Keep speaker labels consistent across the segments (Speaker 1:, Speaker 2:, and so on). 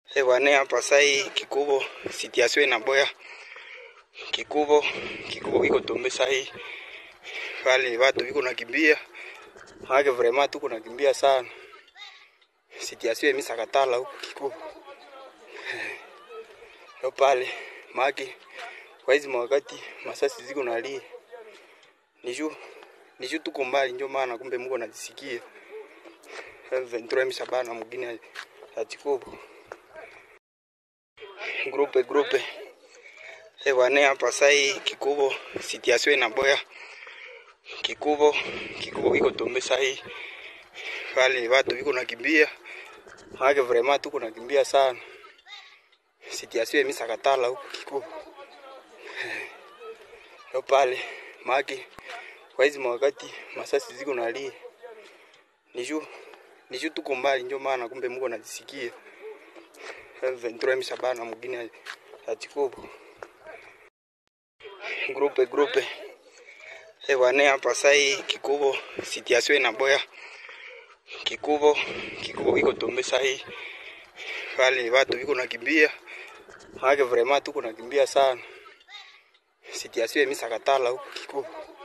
Speaker 1: Wane hapa sai Kikubo situation na boya Kikubo iko tumbe sai wale watu wiko nakimbia hage vraiment tuko nakimbia sana situation misakatala huko Kikubo yo pale maki kwa hizi wakati masasi ziko nalia nishu tuko mbali ndio maana kumbe Mungu anajisikia ventura misabana mwingine ya Kikubo grupe wane hapa sai Kikubo situation na boya Kikubo iko tumbe sai wale watu wiko nakimbia hage vraiment tuko nakimbia sana situation misakatala huko Kikubo yo pale maki kwa hizi wakati masasi ziko nalia nishu tuko mbali ndio maana kumbe Mungu anajisikia ventura misabana mwingine ya Kikubo grupe wane hapa sai Kikubo situation na boya Kikubo iko tumbe sai wale watu wiko nakimbia hage vraiment tuko nakimbia sana situation misakatala huko Kikubo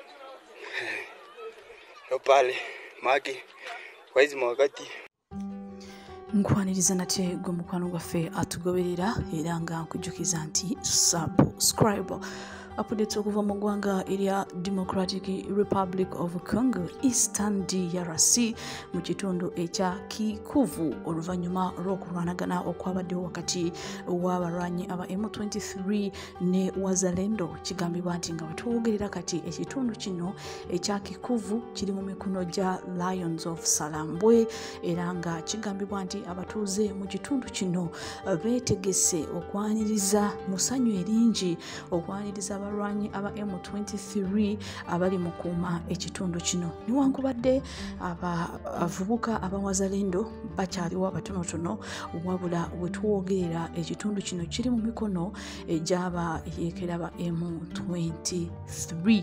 Speaker 1: yo pale maki kwa hizi wakati
Speaker 2: nkwaniriza nate gwe mukwano gwaffe atugoberera era nga nkujukiza nti subscribe updates okuva mu ggwanga erya Democratic Republic of Congo Eastern DRC mu kitundu ekya Kikuvu oluvannyuma lw'okulwanagana okwabaddewo wakati w'abalwanyi aba M23 ne Wazalendo kigambibwa nti nga bwetwogerera kati ekitundu kino ekya Kikuvu kiri mu mikono gya Lions of Salambwe era nga kigambibwa nti abatuuze mu kitundu kino beetegese okwaniriza musanyu eringi okwaniriza abalwanyi aba M23 abali mu kuuma ekitundu kino newankubadde abavubuka abawazalendo bakyaliwo abatonotono wabula bwetwogerera ekitundu kino kiri mu mikono egy'aba yeekera ba M23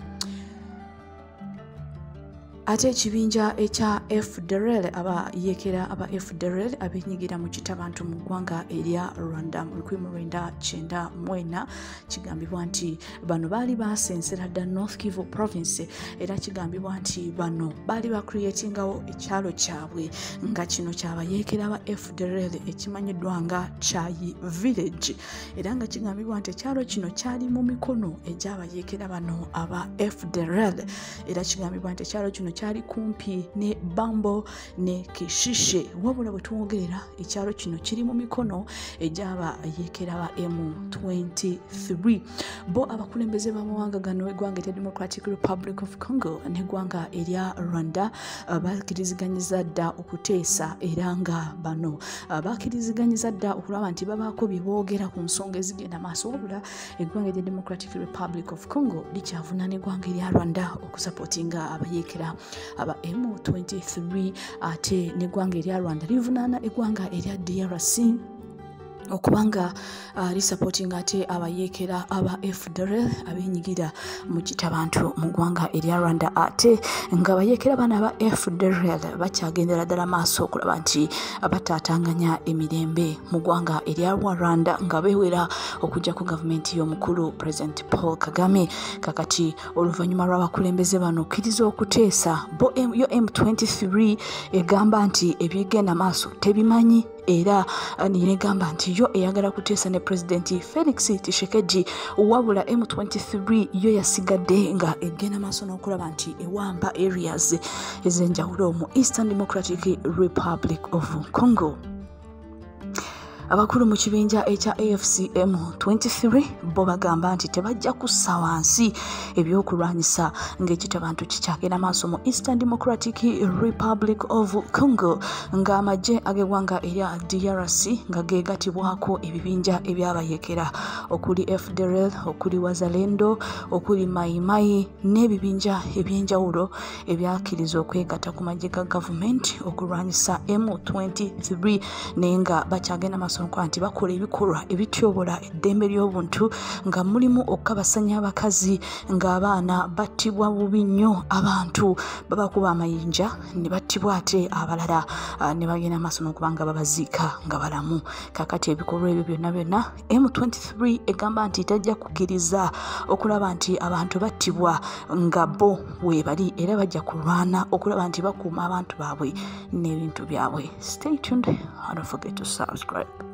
Speaker 2: ate ekibinja ekya FDLR abayekera aba FDLR abenyigira mu kitabantu mu ggwanga erya Rwanda mu 1994 kigambibwa nti bano baali basensera dda North Kivu province era kigambibwa nti bano baali bakreatingawo ekyalo kyabwe nga kino kyabayekera aba FDLR ekimanyiddwa nga Chai Village era nga kigambibwa nti ekyalo kino kyali mu mikono egy'abayekera bano aba FDLR era kigambibwa nti ekyalo kino kyali kumpi ne Bambo ne Kishishe wabula bwe tuwogerera ekyalo kino kiri mu mikono egy'aba yekera ba M23 bo abakulembeze b'amawanga gano eggwanga erya Democratic Republic of Congo n'eggwanga erya Rwanda bakkiriziganyizza dda okuteesa era nga bano bakkiriziganyizza dda okulaba nti babaako bye boogera ku nsonga ezigenda maaso wabula eggwanga erya Democratic Republic of Congo likyavunaana eggwanga erya Rwanda okusapootinga abayekera aba M23 ate n'eggwanga erya Rwanda livunaana eggwanga erya DRC okubanga lisupporting ate abayekera aba FDLR abenyigira mu kitabantu mu ggwanga erya Rwanda ate nga abayekera bana aba FDLR bakyagendera ddala maaso okulaba nti bataatanganya emirembe mu ggwanga erya Rwanda nga beewera okujja ku gavumenti y'omukulu President Paul Kagame kakati oluvannyuma lw'abakulembeze bano okkiriza okuteesa bo yo M23 egamba nti ebigenda maaso tebimanyi era negamba nti yo eyagala kuteesa ne President Felix Tshisekedi wabula M23 yo yasigadde nga egenda maaso n'okulaba nti ewamba areas ez'enjawulo mu Eastern Democratic Republic of Congo. Abakulu mu kibinja ekya AFCM 23 bo bagamba nti tebajja kussa wansi ebyokulwanyisa ng'ekitabantu kikyagenda maaso mu Eastern Democratic Republic of Congo ng'amagye ag'eggwanga erya DRC nga geegatibwako ebibinja ebyabayekera okuli FDLR okuli Wazalendo okuli Maimai n'ebibinja ebyenjawulo ebyakkiriza okwegatta ku magye ga gavumenti okulwanyisa M23 naye nga bakyagenda maaso maaso nti bakola ebikolwa ebityobola eddembe ly'obuntu nga mulimu okukabasanya abakazi ng'abaana battibwa bubi nnyo abantu babakuba amayinja ne battibwa ate abalala ne bagenda maaso n'okubanga babaziika nga balamu. Kakati ebikolwa ebyo byonna M23 egamba nti tajja kukkiriza okulaba nti abantu battibwa nga bo weebali era bajja kulwana okulaba nti bakuuma abantu baabwe n'ebintu byabwe. Stay tuned. Don't forget to subscribe.